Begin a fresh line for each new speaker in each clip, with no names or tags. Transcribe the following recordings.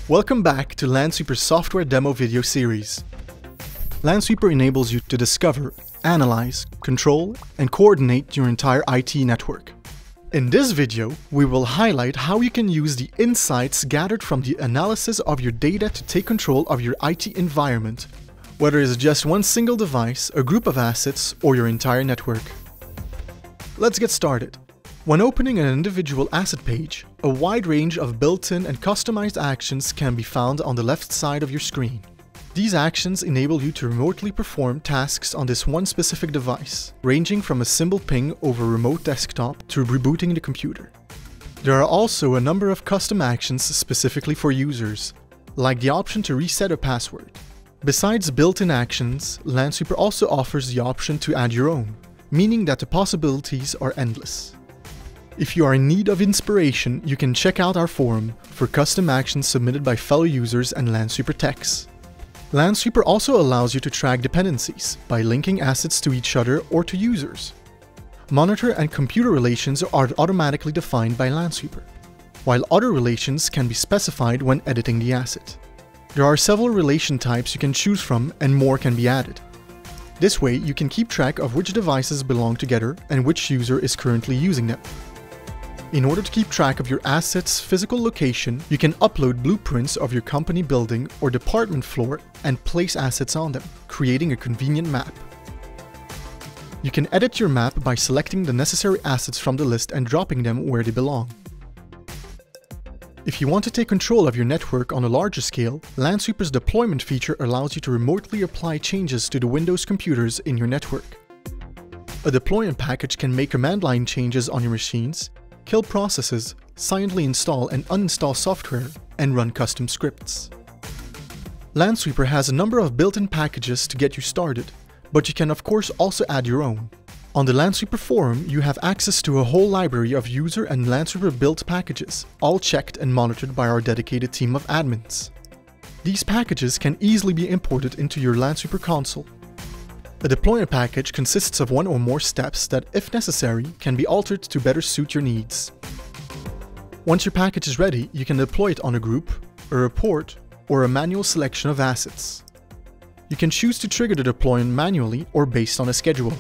Welcome back to Lansweeper's software demo video series. Lansweeper enables you to discover, analyze, control, and coordinate your entire IT network. In this video, we will highlight how you can use the insights gathered from the analysis of your data to take control of your IT environment, whether it's just one single device, a group of assets, or your entire network. Let's get started. When opening an individual asset page, a wide range of built-in and customized actions can be found on the left side of your screen. These actions enable you to remotely perform tasks on this one specific device, ranging from a simple ping over a remote desktop to rebooting the computer. There are also a number of custom actions specifically for users, like the option to reset a password. Besides built-in actions, Lansweeper also offers the option to add your own, meaning that the possibilities are endless. If you are in need of inspiration, you can check out our forum for custom actions submitted by fellow users and Lansweeper techs. Lansweeper also allows you to track dependencies by linking assets to each other or to users. Monitor and computer relations are automatically defined by Lansweeper, while other relations can be specified when editing the asset. There are several relation types you can choose from and more can be added. This way you can keep track of which devices belong together and which user is currently using them. In order to keep track of your assets' physical location, you can upload blueprints of your company building or department floor and place assets on them, creating a convenient map. You can edit your map by selecting the necessary assets from the list and dropping them where they belong. If you want to take control of your network on a larger scale, Lansweeper's deployment feature allows you to remotely apply changes to the Windows computers in your network. A deployment package can make command line changes on your machines, kill processes, silently install and uninstall software, and run custom scripts. Lansweeper has a number of built-in packages to get you started, but you can of course also add your own. On the Lansweeper forum, you have access to a whole library of user and Lansweeper built packages, all checked and monitored by our dedicated team of admins. These packages can easily be imported into your Lansweeper console. A deployment package consists of one or more steps that, if necessary, can be altered to better suit your needs. Once your package is ready, you can deploy it on a group, a report, or a manual selection of assets. You can choose to trigger the deployment manually or based on a schedule.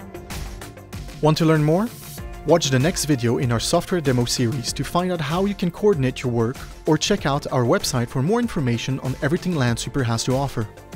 Want to learn more? Watch the next video in our software demo series to find out how you can coordinate your work, or check out our website for more information on everything Lansweeper has to offer.